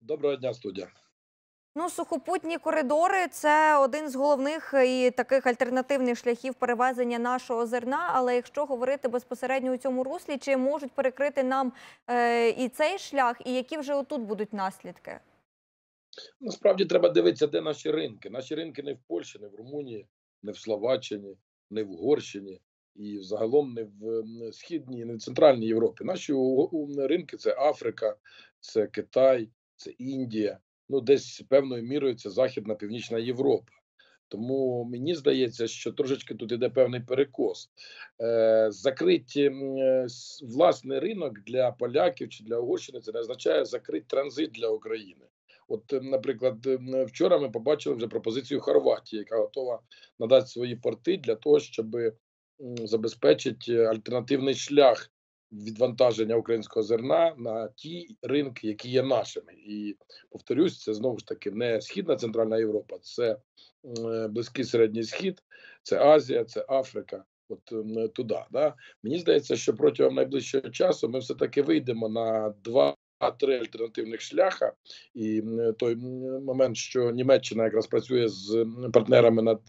Доброго дня, студія. Ну, сухопутні коридори – це один з головних і таких альтернативних шляхів перевезення нашого зерна. Але якщо говорити безпосередньо у цьому руслі, чи можуть перекрити нам і цей шлях, і які вже отут будуть наслідки? Насправді треба дивитися, де наші ринки. Наші ринки не в Польщі, не в Румунії, не в Словаччині, не в Угорщині і загалом не в Східній, не в Центральній Європі. Наші ринки – це Африка, це Китай, це Індія, ну десь певною мірою це Західна, Північна Європа. Тому мені здається, що трошечки тут іде певний перекос. Закрити власний ринок для поляків чи для Угорщини – це не означає закрити транзит для України. От, наприклад, вчора ми побачили вже пропозицію Хорватії, яка готова надати свої порти для того, щоб забезпечити альтернативний шлях відвантаження українського зерна на ті ринки, які є нашими. І повторюсь, це знову ж таки не Східна Центральна Європа, це Близький Середній Схід, це Азія, це Африка. От туди. Да? Мені здається, що протягом найближчого часу ми все-таки вийдемо на два-три альтернативних шляха, і той момент, що Німеччина якраз працює з партнерами над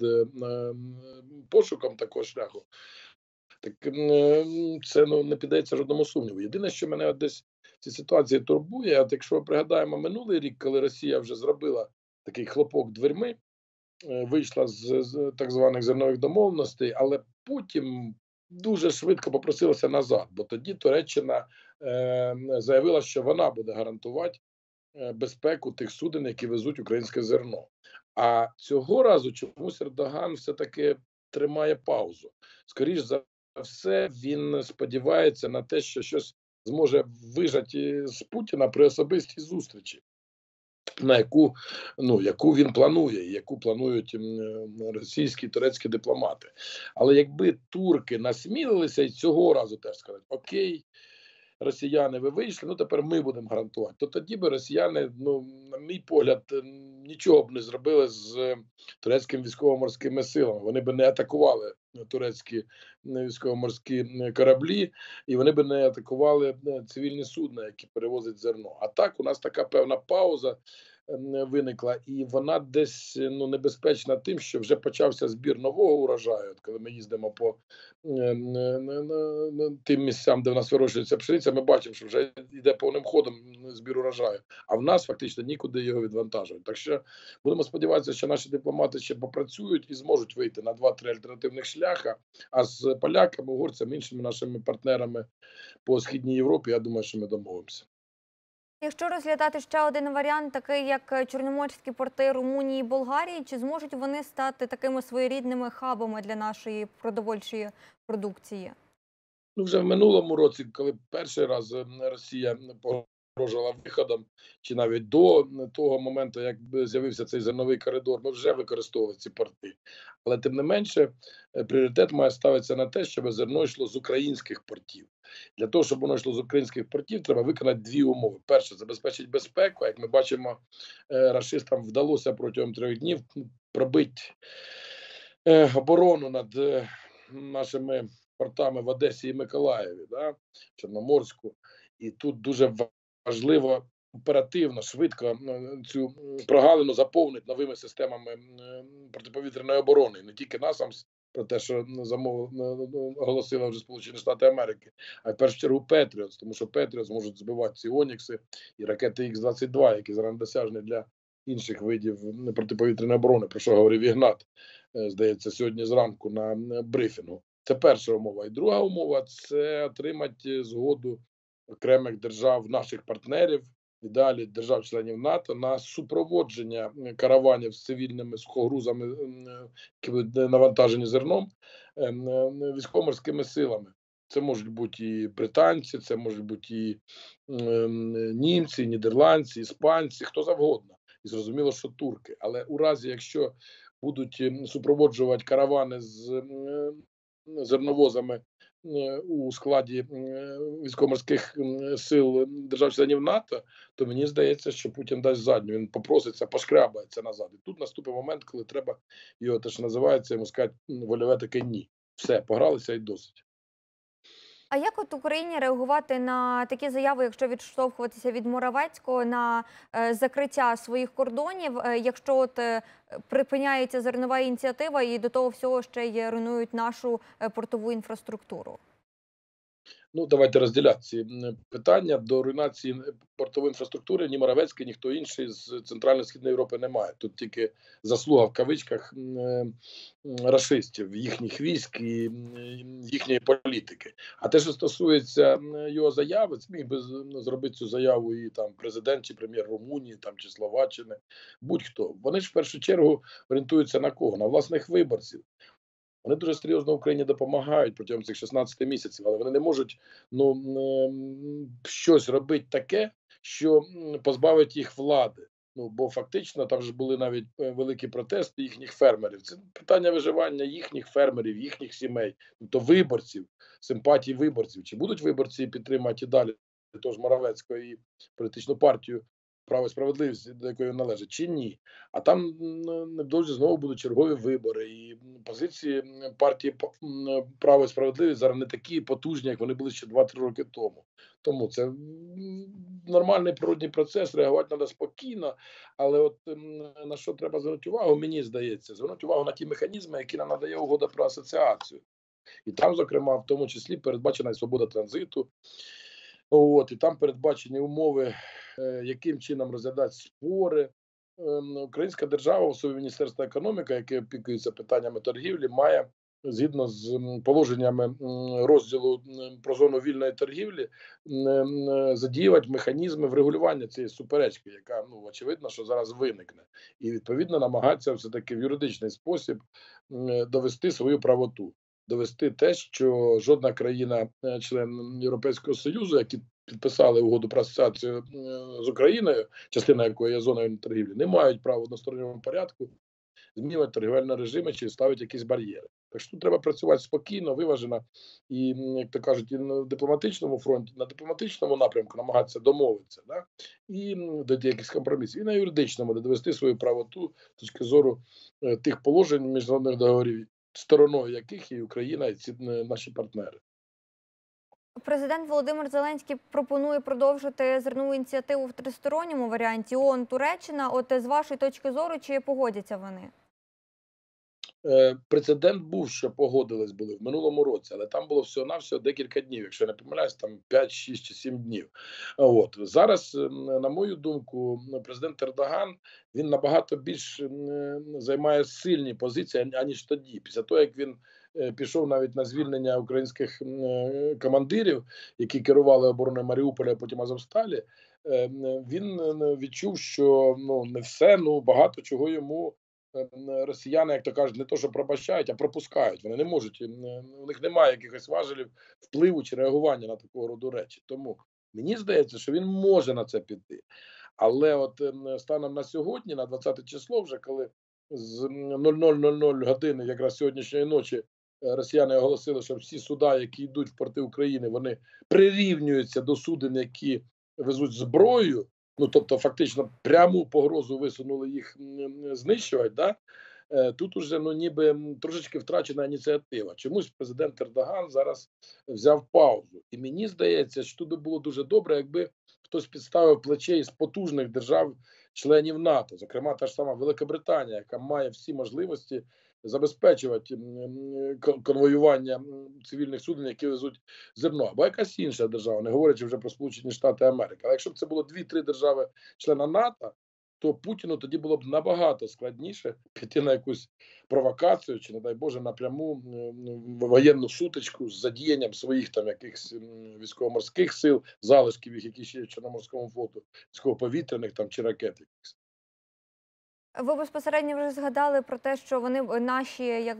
пошуком такого шляху, так це не піддається жодному сумніву. Єдине, що мене от десь в цій ситуації турбує, от якщо пригадаємо минулий рік, коли Росія вже зробила такий хлопок дверми, вийшла з так званих зернових домовленостей, але потім дуже швидко попросилася назад, бо тоді Туреччина заявила, що вона буде гарантувати безпеку тих суден, які везуть українське зерно. А цього разу чомусь Ердоган все-таки тримає паузу. Скоріш за все, він сподівається на те, що щось зможе вижати з Путіна при особистій зустрічі, на яку він планує, яку планують російські і турецькі дипломати. Але якби турки насмілилися і цього разу теж сказати: окей, росіяни, ви вийшли, тепер ми будемо гарантувати, то тоді би росіяни, на мій погляд, нічого б не зробили з турецькими військово-морськими силами. Вони б не атакували турецькі військово-морські кораблі, і вони б не атакували цивільні судна, які перевозять зерно. А так у нас така певна пауза виникла, і вона десь небезпечна тим, що вже почався збір нового урожаю. От коли ми їздимо по тим місцям, де в нас вирощується пшениця, ми бачимо, що вже йде повним ходом збір урожаю, а в нас фактично нікуди його відвантажують. Так що будемо сподіватися, що наші дипломати ще попрацюють і зможуть вийти на 2-3 альтернативних шляха, а з поляками, угорцями, іншими нашими партнерами по Східній Європі, я думаю, що ми домовимося. Якщо розглядати ще один варіант, такий як чорноморські порти Румунії і Болгарії, чи зможуть вони стати такими своєрідними хабами для нашої продовольчої продукції? Вже в минулому році, коли перший раз Росія погрожувала виходом, чи навіть до того моменту, як з'явився цей зерновий коридор, ми вже використовували ці порти. Але тим не менше, пріоритет має ставитися на те, щоб зерно йшло з українських портів. Для того, щоб воно йшло з українських портів, треба виконати дві умови. Перше – забезпечити безпеку. Як ми бачимо, рашистам вдалося протягом 3 днів пробити оборону над нашими портами в Одесі і Миколаєві, Чорноморську. І тут дуже важливо оперативно, швидко цю прогалину заповнити новими системами протиповітряної оборони. Не тільки НАСАМС, про те, що оголосила вже Сполучені Штати Америки, а в першу чергу Петріотс, тому що Петріотс можуть збивати ці Онікси і ракети Х-22, які зараз досяжні для інших видів протиповітряної оборони, про що говорив Ігнат, здається, сьогодні зранку на брифінгу. Це перша умова. І друга умова – це отримати згоду окремих держав, наших партнерів, і далі держав-членів НАТО, на супроводження караванів з цивільними сухогрузами, які будуть навантажені зерном, військово-морськими силами. Це можуть бути і британці, це можуть бути і німці, і нідерландці, іспанці, хто завгодно. І зрозуміло, що турки. Але у разі, якщо будуть супроводжувати каравани з зерновозами у складі військово-морських сил держав-членів НАТО, то мені здається, що Путін дасть задню, він попроситься, пошкрябається назад. І тут наступить момент, коли треба, його теж називається, йому сказати вольове таке ні. Все, погралися і досить. А як от Україні реагувати на такі заяви, якщо відштовхуватися від Моравецького, на закриття своїх кордонів, якщо от припиняється зернова ініціатива і до того всього ще й руйнують нашу портову інфраструктуру? Ну, давайте розділяти ці питання. До руйнації портової інфраструктури ні Моравецький, ніхто інший з Центрально-Східної Європи немає. Тут тільки заслуга в кавичках рашистів, їхніх військ і їхньої політики. А те, що стосується його заяви, це міг би зробити цю заяву і там президент чи прем'єр Румунії там чи Словаччини, будь-хто. Вони ж в першу чергу орієнтуються на кого? На власних виборців. Вони дуже серйозно Україні допомагають протягом цих 16 місяців, але вони не можуть щось робити таке, що позбавить їх влади. Ну, бо фактично там ж були навіть великі протести їхніх фермерів. Це питання виживання їхніх фермерів, їхніх сімей, тобто виборців, симпатії виборців. Чи будуть виборці підтримати і далі тож Моравецького і політичну партію "Право і справедливість", до якої він належить, чи ні? А там невдовзі знову будуть чергові вибори, і позиції партії "Право і справедливість" зараз не такі потужні, як вони були ще 2-3 роки тому. Тому це нормальний природній процес, реагувати треба спокійно. Але от на що треба звернути увагу, мені здається, звернути увагу на ті механізми, які нам надає Угода про асоціацію. І там, зокрема, в тому числі передбачена і свобода транзиту. І там передбачені умови, яким чином розглядати спори. Українська держава, особливо Міністерство економіки, яке опікується питаннями торгівлі, має згідно з положеннями розділу про зону вільної торгівлі задіювати механізми врегулювання цієї суперечки, яка очевидно, що зараз виникне, і відповідно намагатися все таки в юридичний спосіб довести свою правоту. Довести те, що жодна країна, член Європейського Союзу, які підписали угоду про асоціацію з Україною, частина якої є зоною торгівлі, не мають права в односторонньому порядку змінювати торгівельні режими чи ставити якісь бар'єри. Так що тут треба працювати спокійно, виважено і, як то кажуть, і на дипломатичному фронті, на дипломатичному напрямку намагатися домовитися, да? І дойти якихось компромісів. І на юридичному, де довести свою правоту з точки зору тих положень міжнародних договорів, стороною яких і Україна, і ці наші партнери. Президент Володимир Зеленський пропонує продовжити зернову ініціативу в тристоронньому варіанті ООН, Туреччина. От з вашої точки зору, чи погодяться вони? Прецедент був, що погодились були в минулому році, але там було всього-навсього декілька днів, якщо я не помиляюсь, там 5, 6 чи 7 днів. Зараз, на мою думку, президент Ердоган, він набагато більш займає сильні позиції, аніж тоді. Після того, як він пішов навіть на звільнення українських командирів, які керували обороною Маріуполя, а потім Азовсталі, він відчув, що не все, багато чого йому росіяни, як то кажуть, не то, що пробачають, а пропускають. Вони не можуть, у них немає якихось важелів впливу чи реагування на такого роду речі. Тому мені здається, що він може на це піти. Але от станом на сьогодні, на 20 число, вже коли з 00:00 години, якраз сьогоднішньої ночі, росіяни оголосили, що всі суда, які йдуть в порти України, вони прирівнюються до суден, які везуть зброю. Тобто, фактично, пряму погрозу висунули їх знищувати, да? Тут уже ніби трошечки втрачена ініціатива. Чомусь президент Ердоган зараз взяв паузу. І мені здається, що тут би було дуже добре, якби хтось підставив плече із потужних держав-членів НАТО, зокрема та ж сама Великобританія, яка має всі можливості забезпечувати конвоювання цивільних суден, які везуть зерно, або якась інша держава, не говорячи вже про Сполучені Штати Америки. Але якщо б це було 2-3 держави-члена НАТО, то Путіну тоді було б набагато складніше піти на якусь провокацію чи, не дай Боже, напряму воєнну сутичку з задіянням своїх там якихось військово-морських сил, залишків їх, які ще в Чорноморському флоту, військово-повітряних там чи ракет якихось. Ви безпосередньо вже згадали про те, що вони наші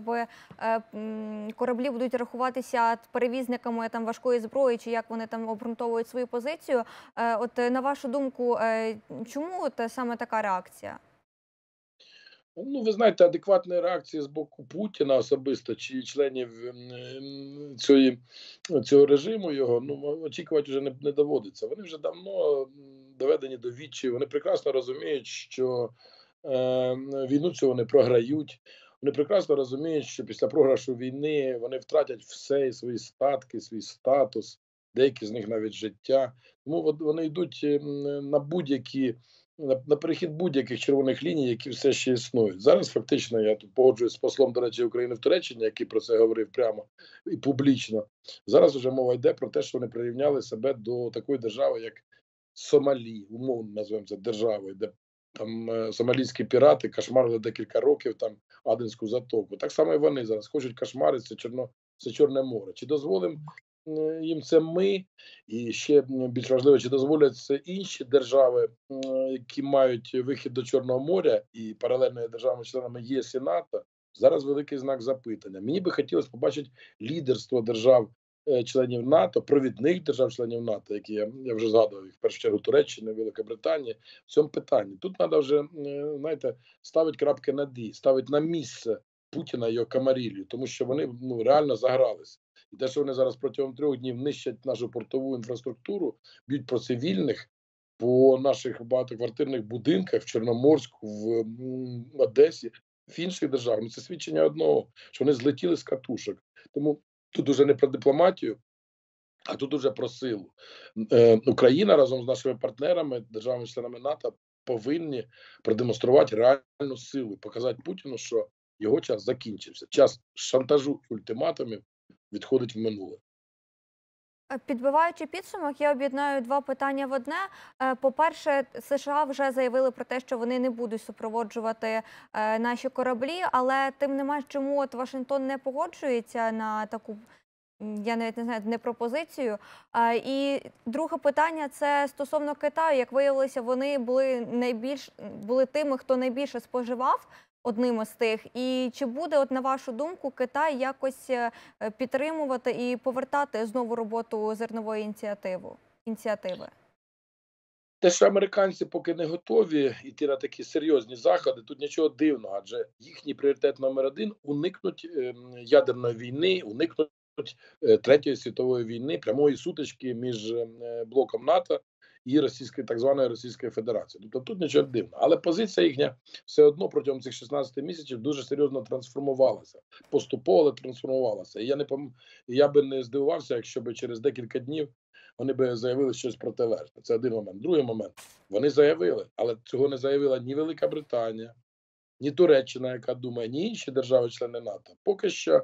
кораблі будуть рахуватися перевізниками там важкої зброї, чи як вони там обґрунтовують свою позицію. От на вашу думку, чому саме така реакція? Ви знаєте, адекватної реакції з боку Путіна особисто чи членів цього режиму його, очікувати вже не доводиться. Вони вже давно доведені до відчаю. Вони прекрасно розуміють, що війну цю вони програють. вони прекрасно розуміють, що після програшу війни вони втратять все, свої статки, свій статус, деякі з них навіть життя. Тому вони йдуть на будь-які на перехід будь-яких червоних ліній, які все ще існують. Зараз фактично я тут погоджуюсь з послом, до речі, України в Туреччині, який про це говорив прямо і публічно. Зараз вже мова йде про те, що вони прирівняли себе до такої держави, як Сомалі, умовно називаємо це державою, де там сомалійські пірати кошмарили декілька років там Аденську затоку. Так само і вони зараз хочуть кошмарити це Чорне море. Чи дозволимо їм це ми, і ще більш важливо, чи дозволять це інші держави, які мають вихід до Чорного моря і паралельно є державами-членами ЄС і НАТО, зараз великий знак запитання. Мені би хотілося побачити лідерство держав членів НАТО, провідних держав-членів НАТО, які я вже згадував, їх в першу чергу Туреччини, Велика Британія, в цьому питанні. Тут треба вже, знаєте, ставити крапки над «і», ставити на місце Путіна і його камарилью, тому що вони реально загралися. І те, що вони зараз протягом 3 днів нищать нашу портову інфраструктуру, б'ють про цивільних, по наших багатоквартирних будинках в Чорноморську, в Одесі, в інших державах, це свідчення одного, що вони злетіли з катушок. Тому тут уже не про дипломатію, а тут уже про силу. Україна разом з нашими партнерами, державами-членами НАТО, повинні продемонструвати реальну силу, показати Путіну, що його час закінчився. Час шантажу і ультиматумів відходить в минуле. Підбиваючи підсумок, я об'єднаю 2 питання в одне. По-перше, США вже заявили про те, що вони не будуть супроводжувати наші кораблі, але тим не менш, чому от Вашингтон не погоджується на таку, я навіть не знаю, не пропозицію. І друге питання – це стосовно Китаю. Як виявилося, вони були тими, хто найбільше споживав, одним із тих. І чи буде, от на вашу думку, Китай якось підтримувати і повертати знову роботу зернової ініціативи? Те, що американці поки не готові йти на такі серйозні заходи, тут нічого дивного, адже їхній пріоритет номер 1 – уникнуть ядерної війни, уникнуть Третьої світової війни, прямої сутички між блоком НАТО і так званої Російської Федерації. Тобто тут нічого дивного. Але позиція їхня все одно протягом цих 16 місяців дуже серйозно трансформувалася. Поступово, але трансформувалася. І я би не здивувався, якщо б через декілька днів вони б заявили щось протилежне. Це один момент. Другий момент. Вони заявили, але цього не заявила ні Велика Британія, ні Туреччина, яка думає, ні інші держави-члени НАТО. Поки що,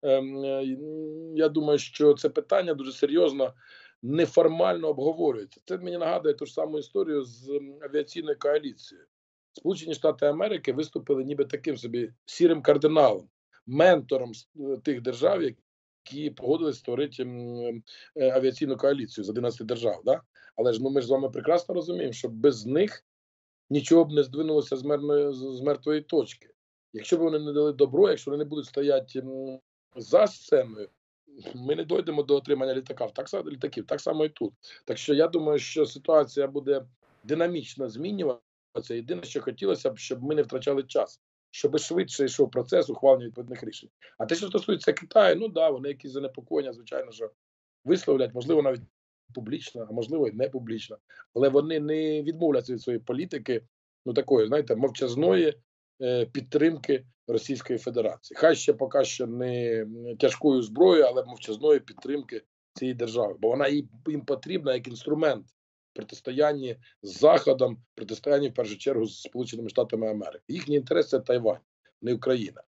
я думаю, що це питання дуже серйозно неформально обговорюється. Це мені нагадує ту ж саму історію з авіаційною коаліцією. Сполучені Штати Америки виступили ніби таким собі сірим кардиналом, ментором тих держав, які погодились створити авіаційну коаліцію з 11 держав. Да? Але ж ми ж з вами прекрасно розуміємо, що без них нічого б не здвинулося з мертвої точки. Якщо б вони не дали добро, якщо вони не будуть стояти за сценою, ми не дійдемо до отримання літаків. Так само і тут. Так що я думаю, що ситуація буде динамічно змінюватися. Єдине, що хотілося б, щоб ми не втрачали час, щоб швидше йшов процес ухвалення відповідних рішень. А те, що стосується Китаю, ну да, вони якісь занепокоєння, звичайно, що висловлять, можливо, навіть публічно, а можливо, і не публічно. Але вони не відмовляться від своєї політики, такої, знаєте, мовчазної підтримки Російської Федерації. Хай ще поки що не тяжкою зброєю, але мовчазної підтримки цієї держави. Бо вона їм потрібна як інструмент протистояння з Заходом, протистояння в першу чергу з Сполученими Штатами Америки. Їхній інтерес – це Тайвань, не Україна.